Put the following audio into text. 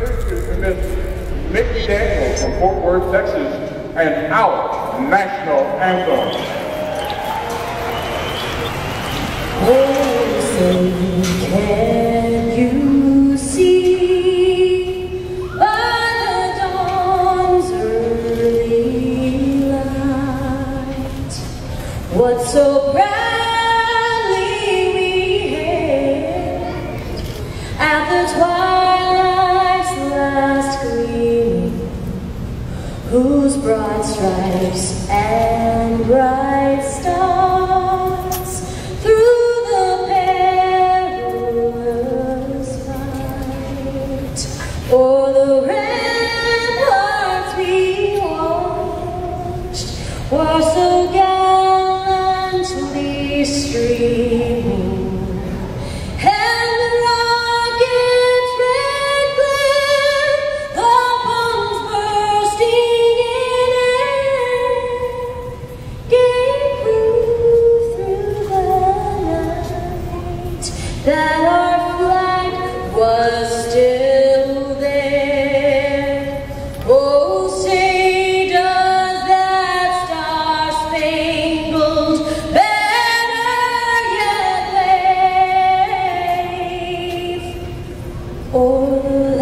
Miss Mikki from Fort Worth, Texas, and our national anthem. Oh, say, can you see by the dawn's early light what so proudly we hailed at the twilight's last gleaming, whose broad stripes and bright stars through the perilous fight o'er the ramparts we watched were so gallantly streaming. And the rocket's red glare, the bombs bursting in air, gave proof through the night that our flag was still there. Oh, say does that Star Spangled Banner yet wave o'er the